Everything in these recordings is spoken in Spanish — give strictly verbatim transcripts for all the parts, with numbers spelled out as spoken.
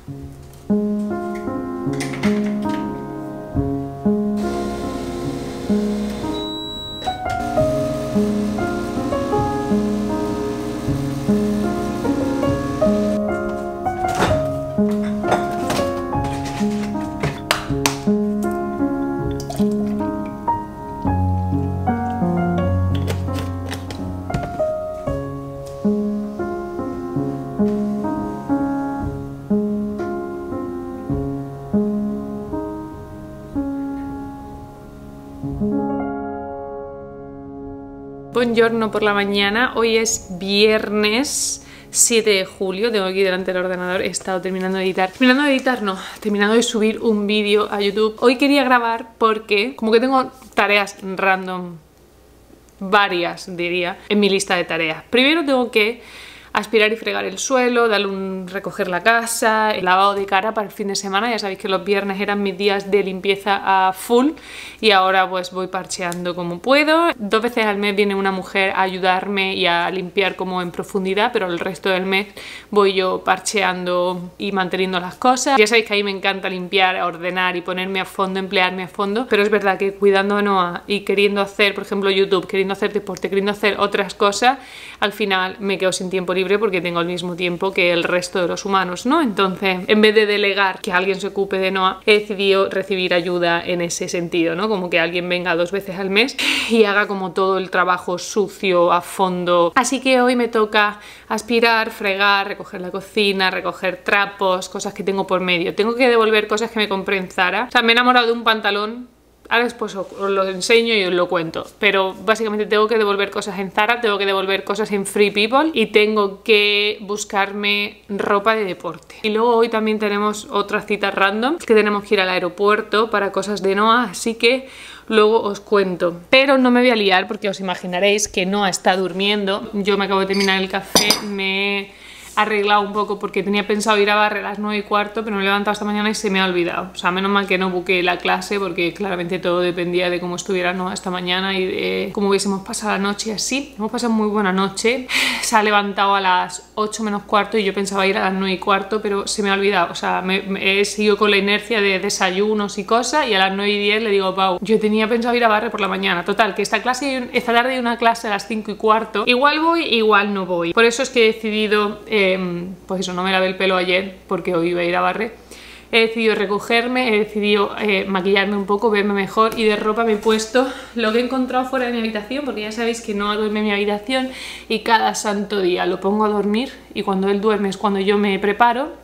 Buongiorno por la mañana, hoy es viernes siete de julio, tengo aquí delante del ordenador, he estado terminando de editar, terminando de editar no, terminando de subir un vídeo a YouTube. Hoy quería grabar porque como que tengo tareas random, varias diría, en mi lista de tareas. Primero tengo que aspirar y fregar el suelo, darle un recoger la casa, el lavado de cara para el fin de semana. Ya sabéis que los viernes eran mis días de limpieza a full y ahora pues voy parcheando como puedo. Dos veces al mes viene una mujer a ayudarme y a limpiar como en profundidad, pero el resto del mes voy yo parcheando y manteniendo las cosas. Ya sabéis que a mí me encanta limpiar, ordenar y ponerme a fondo, emplearme a fondo, pero es verdad que cuidando a Noah y queriendo hacer, por ejemplo, YouTube, queriendo hacer deporte, queriendo hacer otras cosas, al final me quedo sin tiempo libre porque tengo el mismo tiempo que el resto de los humanos, ¿no? Entonces, en vez de delegar que alguien se ocupe de Noah, he decidido recibir ayuda en ese sentido, ¿no? Como que alguien venga dos veces al mes y haga como todo el trabajo sucio a fondo. Así que hoy me toca aspirar, fregar, recoger la cocina, recoger trapos, cosas que tengo por medio. Tengo que devolver cosas que me compré en Zara. O sea, me he enamorado de un pantalón. Ahora después os lo enseño y os lo cuento, pero básicamente tengo que devolver cosas en Zara, tengo que devolver cosas en Free People y tengo que buscarme ropa de deporte. Y luego hoy también tenemos otras citas random, que tenemos que ir al aeropuerto para cosas de Noah, así que luego os cuento. Pero no me voy a liar porque os imaginaréis que Noah está durmiendo. Yo me acabo de terminar el café, me he arreglado un poco porque tenía pensado ir a barrer a las nueve y cuarto, pero me he levantado esta mañana y se me ha olvidado. O sea, menos mal que no buqué la clase porque claramente todo dependía de cómo estuviera Noah esta mañana y de cómo hubiésemos pasado la noche y así. Hemos pasado muy buena noche. Se ha levantado a las ocho menos cuarto y yo pensaba ir a las nueve y cuarto, pero se me ha olvidado. O sea, me, me he seguido con la inercia de desayunos y cosas y a las nueve y diez le digo, Pau, yo tenía pensado ir a barrer por la mañana. Total, que esta clase, esta tarde hay una clase a las cinco y cuarto. Igual voy, igual no voy. Por eso es que he decidido... Eh, pues eso, no me lavé el pelo ayer porque hoy iba a ir a barrer. He decidido recogerme, he decidido eh, maquillarme un poco, verme mejor y de ropa me he puesto lo que he encontrado fuera de mi habitación porque ya sabéis que no duerme en mi habitación y cada santo día lo pongo a dormir y cuando él duerme es cuando yo me preparo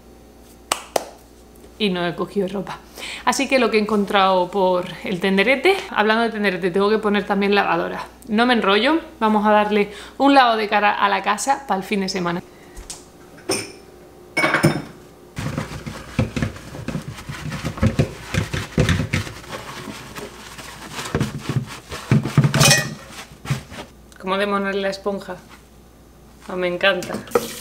y no he cogido ropa. Así que lo que he encontrado por el tenderete, hablando de tenderete, tengo que poner también lavadora. No me enrollo, vamos a darle un lavado de cara a la casa para el fin de semana. ¿Cómo de mona es la esponja? Oh, me encanta.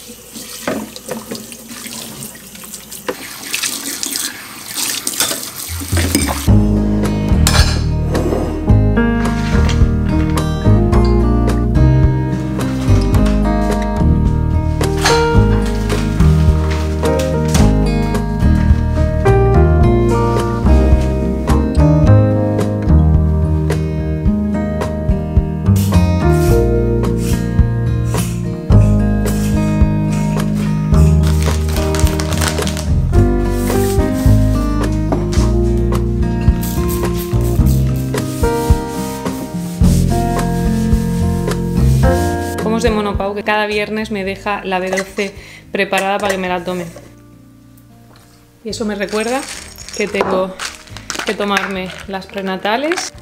De Monopau que cada viernes me deja la B doce preparada para que me la tome y eso me recuerda que tengo que tomarme las prenatales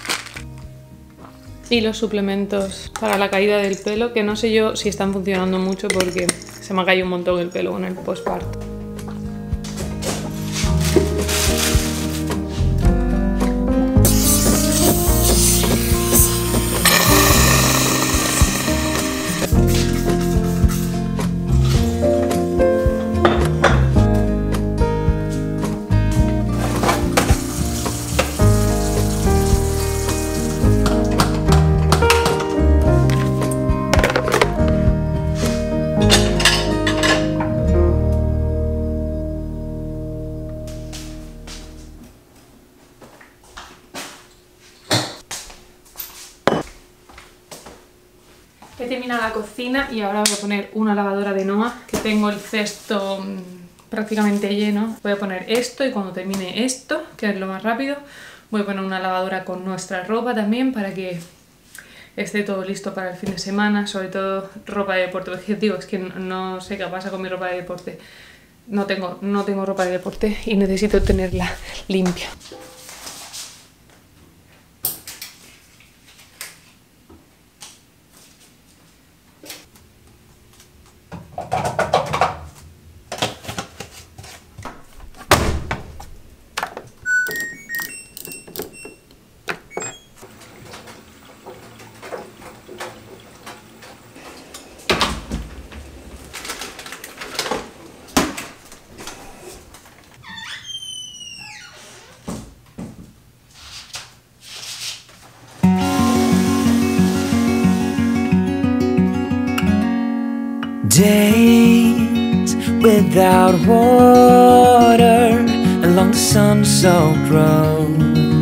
y los suplementos para la caída del pelo, que no sé yo si están funcionando mucho porque se me ha caído un montón el pelo con el postparto. terminado la cocina y ahora voy a poner una lavadora de Noah, que tengo el cesto mmm, prácticamente lleno. Voy a poner esto y cuando termine esto, que es lo más rápido, voy a poner una lavadora con nuestra ropa también para que esté todo listo para el fin de semana, sobre todo ropa de deporte, porque digo, es que no, no sé qué pasa con mi ropa de deporte. No tengo, no tengo ropa de deporte y necesito tenerla limpia. Days without water along the sun-soaked road.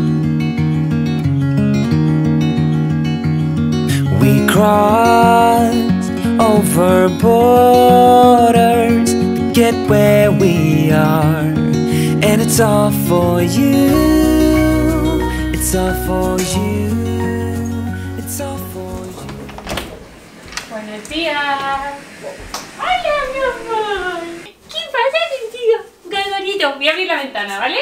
We crossed over borders to get where we are, and it's all for you. It's all for you. It's all for you. Buenos días. ¡Hola, mi amor! ¿Qué pasa contigo, Gordorito? Voy a abrir la ventana, ¿vale?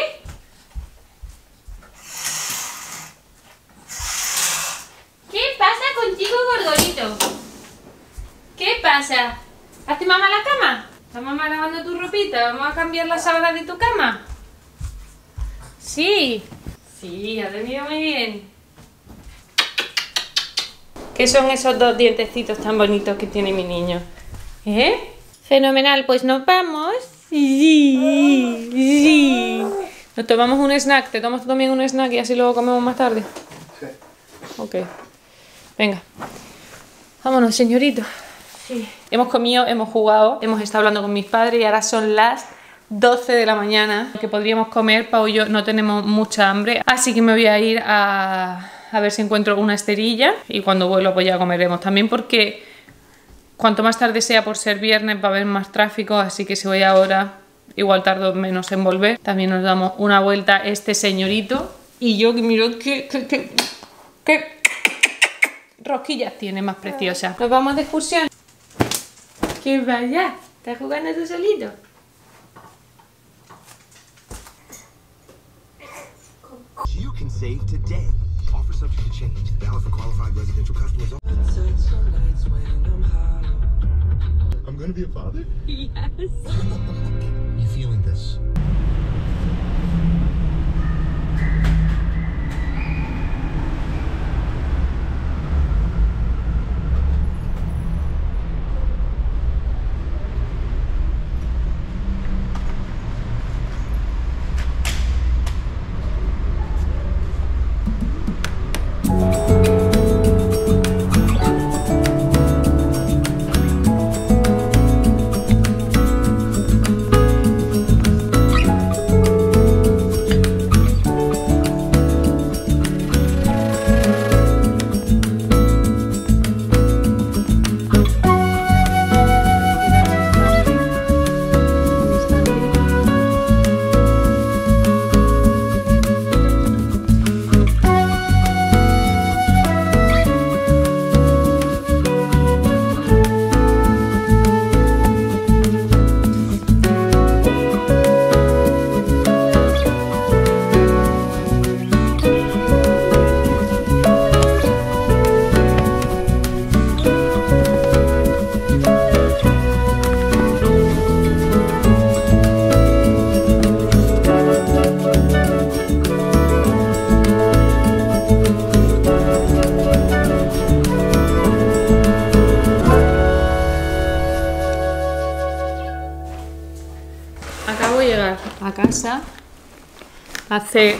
¿Qué pasa contigo, Gordorito? ¿Qué pasa? ¿Hace mamá la cama? ¿Está mamá lavando tu ropita? ¿Vamos a cambiar la sábana de tu cama? Sí. Sí, ha venido muy bien. ¿Qué son esos dos dientecitos tan bonitos que tiene mi niño? ¿Eh? Fenomenal, pues nos vamos. Sí, sí. Nos tomamos un snack. ¿Te tomas tú también un snack y así luego comemos más tarde? Sí. Ok. Venga. Vámonos, señorito. Sí. Hemos comido, hemos jugado, hemos estado hablando con mis padres y ahora son las doce de la mañana. Que podríamos comer, Pau y yo no tenemos mucha hambre. Así que me voy a ir a, a ver si encuentro una esterilla. Y cuando vuelva pues ya comeremos también porque... Cuanto más tarde sea por ser viernes va a haber más tráfico, así que si voy ahora igual tardo menos en volver. También nos damos una vuelta este señorito y yo que miro que, que, que, que rosquillas tiene más preciosas. Nos vamos de excursión. Que vaya, ¿estás jugando tú solito? You can save today. Offer subject to change. Valid for qualified residential customers. I'm gonna be a father? Yes. You feeling this? a casa hace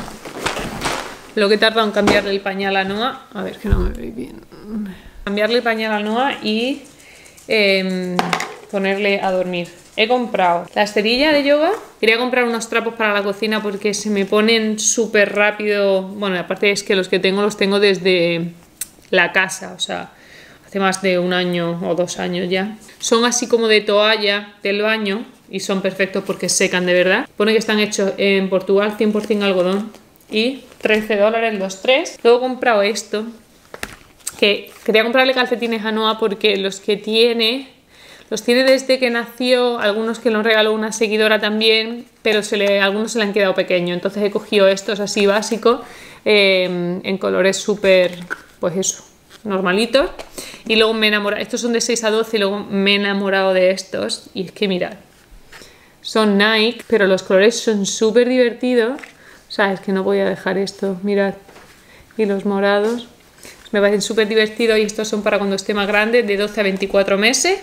lo que tarda en cambiarle el pañal a Noah. A ver, que no me veis bien. Cambiarle el pañal a Noah y eh, ponerle a dormir. He comprado la esterilla de yoga. Quería comprar unos trapos para la cocina porque se me ponen súper rápido. Bueno, aparte es que los que tengo los tengo desde la casa. O sea, hace más de un año o dos años ya. Son así como de toalla del baño y son perfectos porque secan de verdad. Pone que están hechos en Portugal, cien por cien algodón, y trece dólares los tres. Luego he comprado esto, que quería comprarle calcetines a Noah porque los que tiene, los tiene desde que nació, algunos que nos regaló una seguidora también, pero se le, algunos se le han quedado pequeños. Entonces he cogido estos así básicos, eh, en colores súper, pues eso, normalitos. Y luego me he enamorado, estos son de seis a doce y luego me he enamorado de estos. Y es que mirad, son Nike, pero los colores son súper divertidos. O sea, es que no voy a dejar esto, mirad. Y los morados me parecen súper divertidos y estos son para cuando esté más grande, de doce a veinticuatro meses.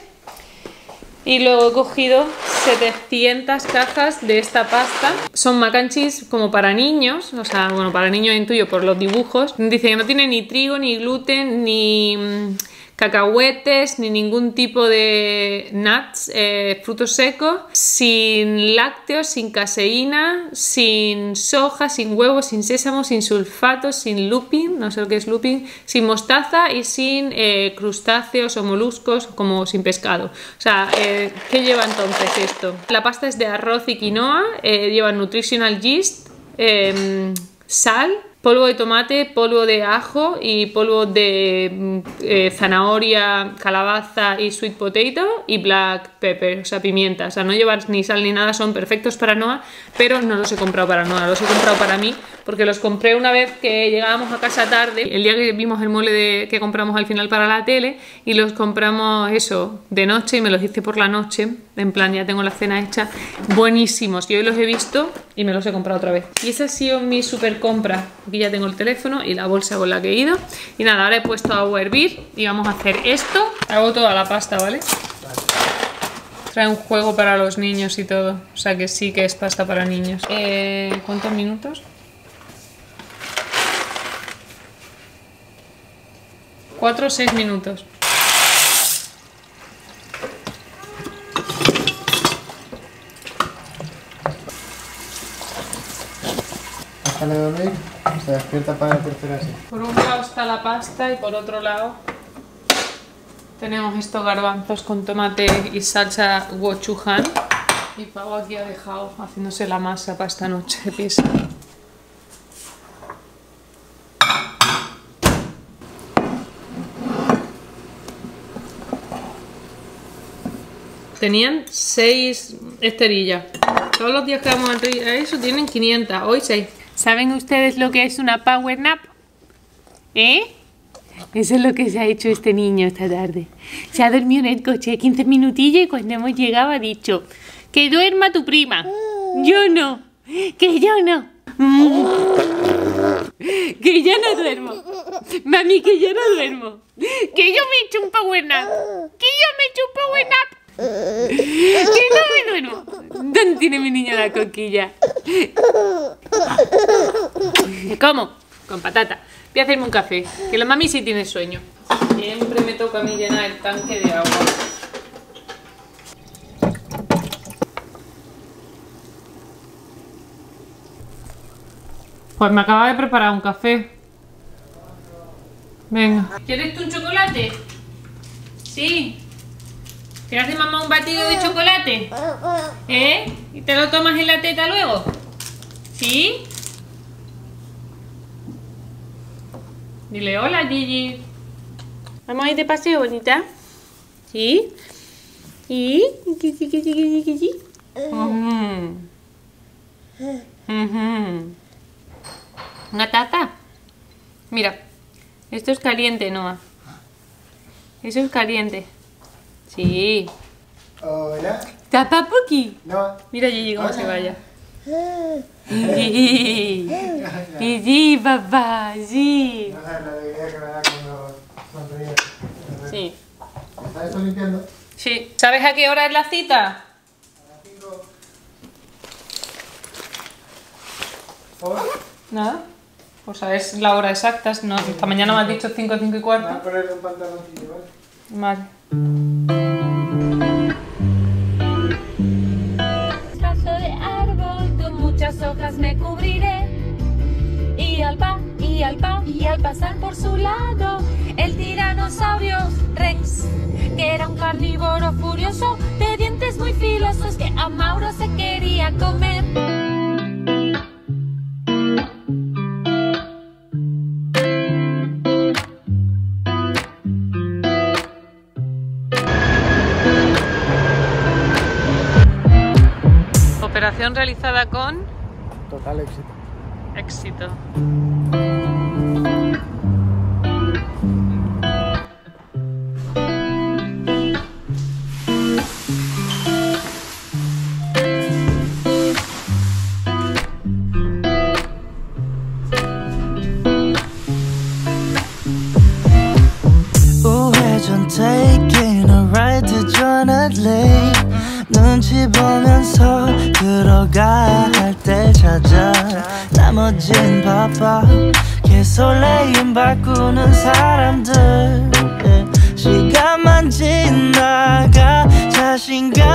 Y luego he cogido setecientas cajas de esta pasta. Son mac and cheese como para niños, o sea, bueno, para niños intuyo por los dibujos. Dice que no tiene ni trigo, ni gluten, ni mmm, cacahuetes, ni ningún tipo de nuts, eh, frutos secos, sin lácteos, sin caseína, sin soja, sin huevos, sin sésamo, sin sulfatos, sin lupin, no sé lo que es lupin, sin mostaza y sin eh, crustáceos o moluscos, como sin pescado. O sea, eh, ¿qué lleva entonces esto? La pasta es de arroz y quinoa, eh, lleva nutritional yeast, eh, sal, polvo de tomate, polvo de ajo y polvo de eh, zanahoria, calabaza y sweet potato y black pepper, o sea, pimienta. O sea, no llevan ni sal ni nada, son perfectos para Noah, pero no los he comprado para Noah, los he comprado para mí, porque los compré una vez que llegábamos a casa tarde, el día que vimos el mole de, que compramos al final para la tele, y los compramos eso, de noche, y me los hice por la noche, en plan ya tengo la cena hecha, buenísimos, y hoy los he visto y me los he comprado otra vez. Y esa ha sido mi super compra. Aquí ya tengo el teléfono y la bolsa con la que he ido. Y nada, ahora he puesto agua a hervir y vamos a hacer esto. Hago toda la pasta, ¿vale? Trae un juego para los niños y todo. O sea que sí que es pasta para niños. Eh, ¿Cuántos minutos? Cuatro o seis minutos. Déjale dormir, se despierta para la tercera así. Por un lado está la pasta y por otro lado tenemos estos garbanzos con tomate y salsa gochujang. Y Pau aquí ha dejado haciéndose la masa para esta noche de pizza. Tenían seis esterillas. Todos los días que vamos a eso tienen quinientas, hoy seis. ¿Saben ustedes lo que es una power nap? ¿Eh? Eso es lo que se ha hecho este niño esta tarde. Se ha dormido en el coche quince minutillos y cuando hemos llegado ha dicho: que duerma tu prima. Yo no. Que yo no. Que yo no duermo. Mami, que yo no duermo. Que yo me he hecho un power nap. Que yo me he hecho un power nap. Que no me duermo. ¿Dónde tiene mi niño la coquilla? ¿Cómo? Con patata. Voy a hacerme un café, que la mami sí tiene sueño. Siempre me toca a mí llenar el tanque de agua. Pues me acaba de preparar un café. Venga. ¿Quieres tú un chocolate? Sí. ¿Te hace mamá un batido de chocolate? ¿Eh? ¿Y te lo tomas en la teta luego? ¿Sí? Dile hola, Gigi. ¿Vamos a ir de paseo, bonita? ¿Sí? ¿Y? ¿Gigi, Gigi, Gigi, Gigi? Uh-huh. Uh-huh. ¿Una taza? Mira, esto es caliente, Noah. Eso es caliente. Sí. Hola. ¿Tapa Puki? No. Mira Gigi cómo se vaya. Gigi. Gigi, papá, sí. No sabes la alegría que me da cuando sonríes. Sí. ¿Estás esto limpiando? Sí. ¿Sabes a qué hora es la cita? A las cinco. ¿Por? Nada. Pues sabes la hora exacta. No, esta mañana me has dicho cinco, cinco y Me voy a cuarto. poner un pantaloncillo, ¿vale? Vale. Paso de árbol con muchas hojas me cubriré y al pa, y al pa Y al pasar por su lado, el tiranosaurio Rex, que era un carnívoro furioso, de dientes muy filosos, que a Mauro se quería comer. Operación realizada con Total éxito. éxito. 우회전 taking a ride to Jonah Lake 눈치 보면서 들어가야 할 때 찾아 나머진 바빠 개설레임 바꾸는 사람들 시간만 지나가 자신감